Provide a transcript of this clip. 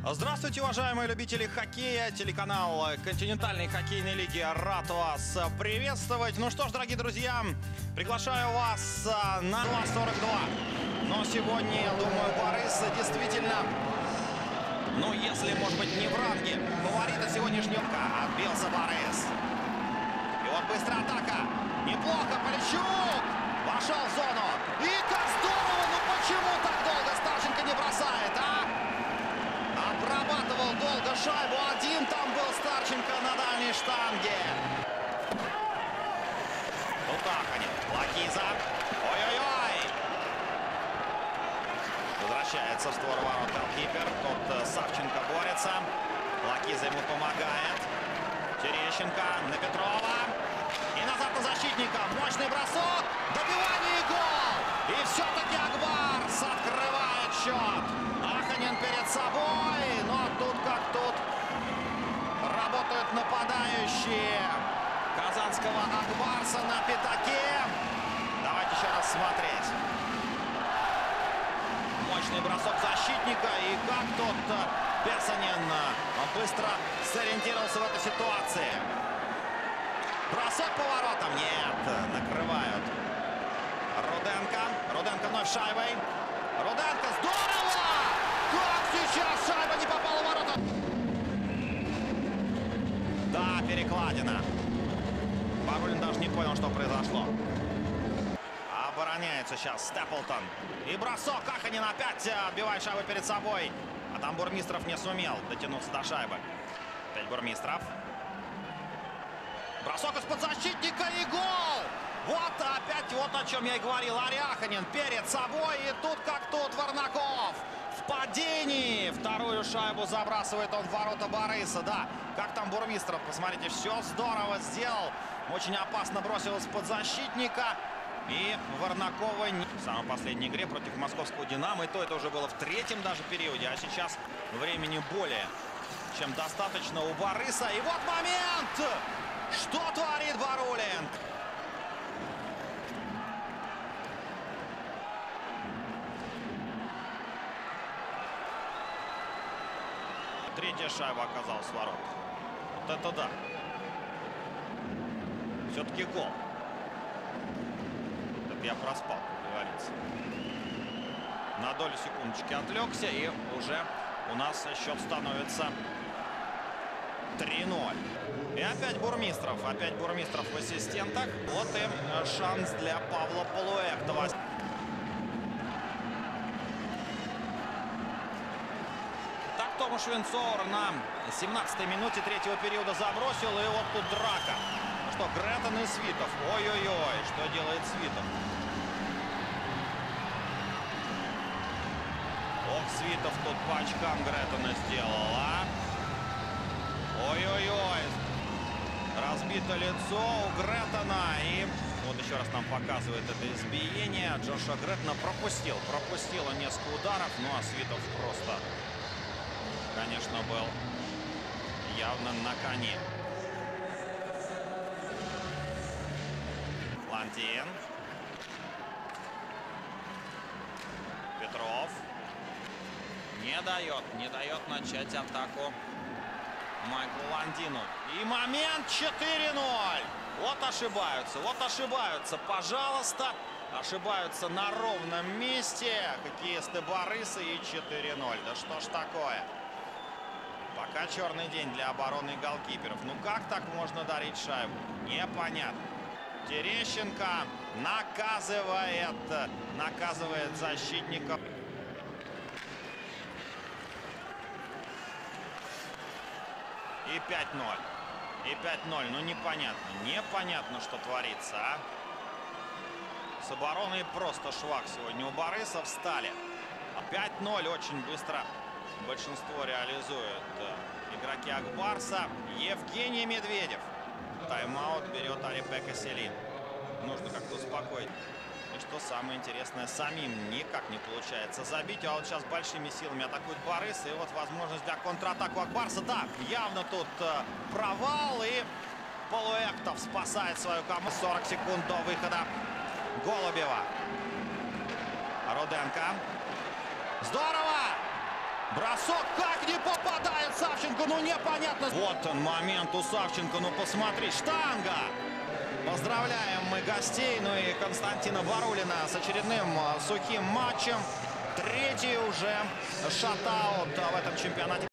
Здравствуйте, уважаемые любители хоккея. Телеканал континентальной хоккейной лиги рад вас приветствовать. Ну что ж, дорогие друзья, приглашаю вас на 2:42. Но сегодня, я думаю, Борис действительно, если, может быть, не в ранге фаворита сегодняшнего, отбился Борис. И вот быстрая атака. Неплохо, Полищук вошел в зону. И как здорово, почему так долго Старченко не бросает, Обрабатывал долго шайбу. Один там был Старченко на дальней штанге. Тутаханин, Лакиза. Ой-ой-ой. Возвращается в створ ворот голкипер. Тут Савченко борется. Лакиза ему помогает. Терещенко на Петрова. И назад на защитника. Мощный бросок. Добивание и гол. И все-таки Акбарс открывает счет. Аханин перед собой. Но тут как тут работают нападающие казанского Акбарса на пятаке. Давайте еще раз смотреть. Мощный бросок защитника. И как тут Песанин быстро сориентировался в этой ситуации. Бросок поворотом. Нет, накрывают. Руденко вновь шайбой. Руденко, здорово! Как сейчас шайба не попала в ворота. Да, перекладина. Барулин даже не понял, что произошло. Обороняется сейчас Степлтон. И бросок. Аханин опять отбивает шайбу перед собой. А там Бурмистров не сумел дотянуться до шайбы. Опять Бурмистров. Бросок из-под защитника и гол! Вот опять вот о чем я и говорил. Аханин перед собой. И тут как тут Варнаков. В падении. Вторую шайбу забрасывает он в ворота Бориса. Да, как там Бурмистров. Посмотрите, все здорово сделал. Очень опасно бросил из-под защитника. И Варнакова в самой последней игре против московского «Динамо». И то это уже было в третьем даже периоде. А сейчас времени более чем достаточно у Бориса. И вот момент! Что творит Барулин? Третья шайба оказалась в ворот. Вот это да. Все-таки гол. Это я проспал, как говорится. На долю секундочки отвлекся, и уже у нас счет становится 3-0. И опять Бурмистров. Опять Бурмистров в ассистентах. Вот и шанс для Павла Полуэктова. Так Томаш Винцовер на 17-й минуте третьего периода забросил. И вот тут драка. Ну что, Гретен и Свитов. Ой-ой-ой, что делает Свитов? Ох, Свитов тут по очкам Гретена сделал, Ой-ой-ой. Разбито лицо у Гретена. И вот еще раз нам показывает это избиение. Джоша Гретена пропустил он несколько ударов. Ну а Свитов просто, конечно, был явно на коне. Лантин. Петров. Не дает начать атаку Майклу Ландину. И момент 4-0. Вот ошибаются. Пожалуйста, ошибаются на ровном месте хоккеисты Бориса. И 4-0. Да что ж такое? Пока черный день для обороны голкиперов. Ну как так можно дарить шайбу? Непонятно. Терещенко наказывает защитников. И 5-0. Ну непонятно, что творится, С обороной просто швах сегодня у Бориса. Встали. 5-0 очень быстро большинство реализует игроки Акбарса. Евгений Медведев. Тайм-аут берет Арипека Селин. Нужно как-то успокоить. И что самое интересное, самим никак не получается забить. А вот сейчас большими силами атакует Борис. И вот возможность для контратаку Акбарса. Да, явно тут провал. И Полуэктов спасает свою команду. 40 секунд до выхода Голубева. Руденко. Здорово! Бросок, как не попадает Савченко, ну непонятно. Вот он момент у Савченко, ну посмотри, штанга. Поздравляем мы гостей, ну и Константина Барулина с очередным сухим матчем. Третий уже шатаут в этом чемпионате.